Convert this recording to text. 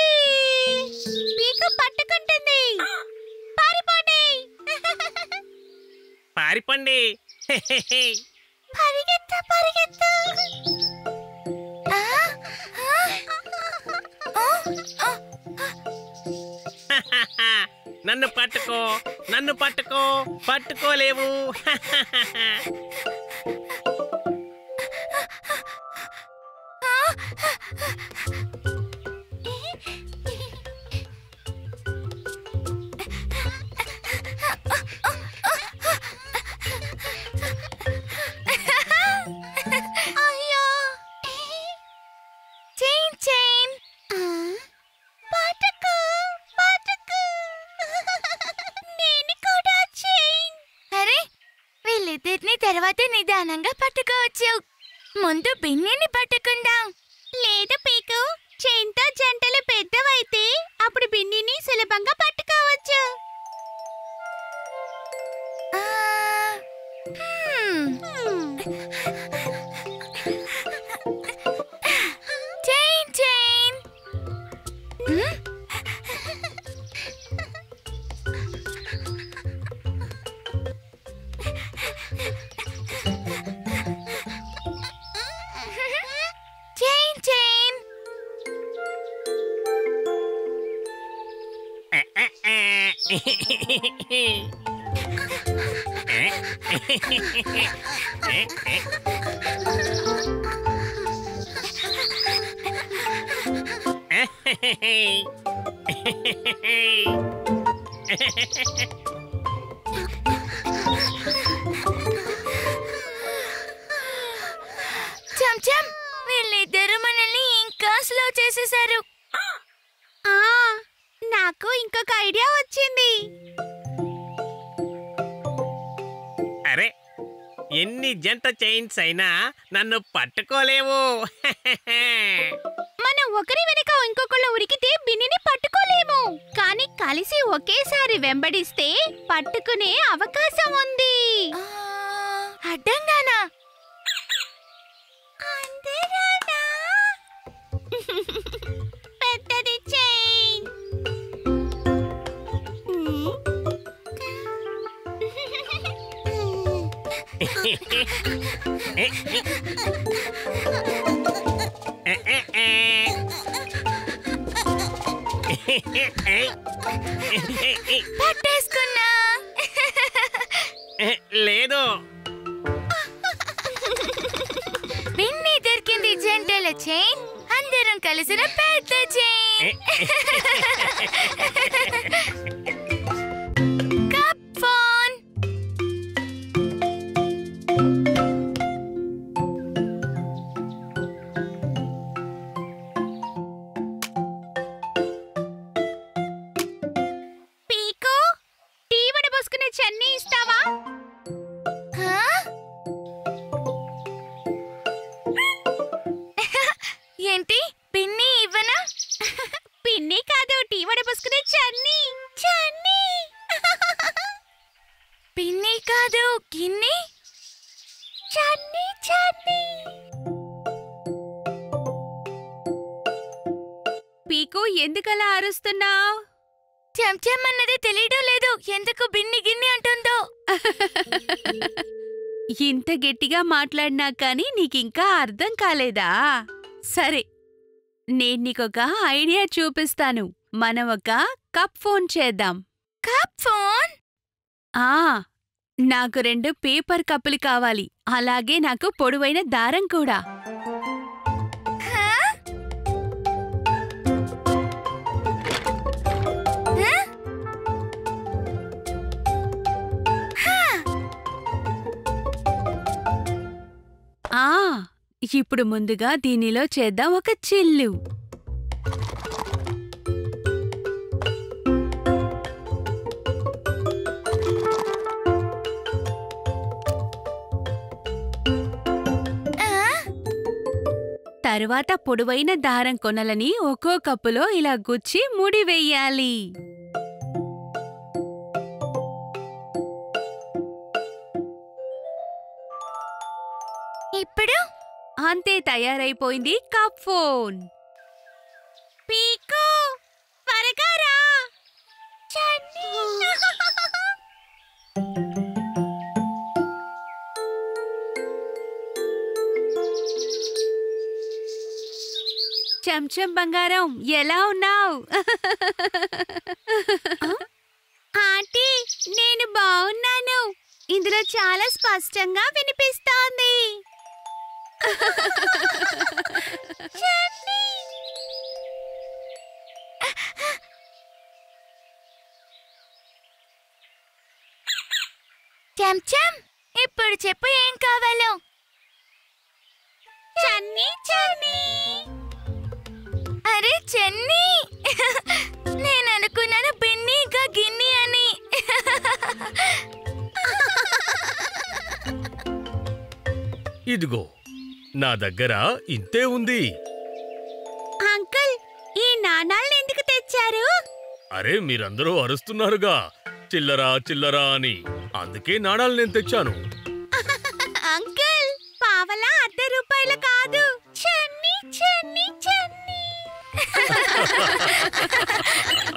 పీకు పట్టుకుంటుంది. పారిపోండి. పారిపోండి. పరిగెత్తు పరిగెత్తు. నన్ను పట్టుకో, నన్ను పట్టుకో, పట్టుకోలేవు. తర్వాత నిదానంగా పట్టుకోవచ్చు. ముందు బిన్నీని పట్టుకుందాం. లేదు పీకు, చైన్తో జంటలు పెద్దవైతే అప్పుడు బిన్నీని సులభంగా పట్టుకోవచ్చు. Chain chain. చంచం, వీళ్ళిద్దరూ మనల్ని ఇంకా స్లో చేసేశారు. నాకు ఇంకొక ఐడియా వచ్చింది. అరే, ఎన్ని జంట చైన్స్ అయినా నన్ను పట్టుకోలేవు. మనం ఒకరి వెనక ఇంకొకళ్ళు ఉరికితే బిన్నిని పట్టుకోలేము. కానీ కలిసి ఒకేసారి వెంబడిస్తే పట్టుకునే అవకాశం ఉంది. అడ్డంగానా? పెద్దది చైన్. పట్టేసుకున్నా. లేదు, బిన్ని దొరికింది జంటల చైన్. అందరం కలిసిన పెద్ద చైన్. Cup phone. పీకు, టీ వడబోసుకునే చన్నీ ఇస్తావా? ఏంటి, పిన్ని ఇవ్వనా? పిన్ని కాదు, టీ వడబోసుకునే చన్నీ. చన్నీ. పిన్ని కాదు, గిన్ని. చన్నీ చన్నీ. పీకు, ఎందుకలా అరుస్తున్నావు? చెంచం అన్నది తెలియడం లేదు. ఎందుకు బిన్ని గిన్ని అంటుందో. ఇంత గట్టిగా మాట్లాడినా కానీ నీకింకా అర్థం కాలేదా? సరే, నేను నీకొక ఐడియా చూపిస్తాను. మనం ఒక కప్ ఫోన్ చేద్దాం. Cup phone? నాకు 2 పేపర్ కప్పులు కావాలి. అలాగే నాకు పొడవైన దారం కూడా. ఇప్పుడు ముందుగా దీనిలో చేద్దాం ఒక చిల్లు. తరువాత పొడవైన దారం కొనలని ఒక్కో కప్పులో ఇలా గుచ్చి ముడి వెయ్యాలి. ఇప్పుడు అంతే, తయారైపోయింది కప్ ఫోన్. పీకు, చెంచం బంగారం ఎలా ఉన్నావు? ఆంటీ నేను బాగున్నాను. ఇందులో చాలా స్పష్టంగా వినిపిస్తోంది. చెంచం ఇప్పుడు చెప్పు ఏం కావాలో. చన్నీ చన్నీ. అరే చన్నీ, నేను అనుకున్నాను బిన్ని ఇంకా గిన్ని అని. ఇదిగో నా దగ్గర ఇంతే ఉంది. అంకుల్, ఈ నాణాలను ఎందుకు తెచ్చారు? అరే మీరందరూ అరుస్తున్నారుగా చిల్లరా చిల్లరా అని, అందుకే నాణాలు నేను తెచ్చాను. అంకుల్, పావలా ₹10 కాదు, చన్నీ చన్నీ చన్నీ.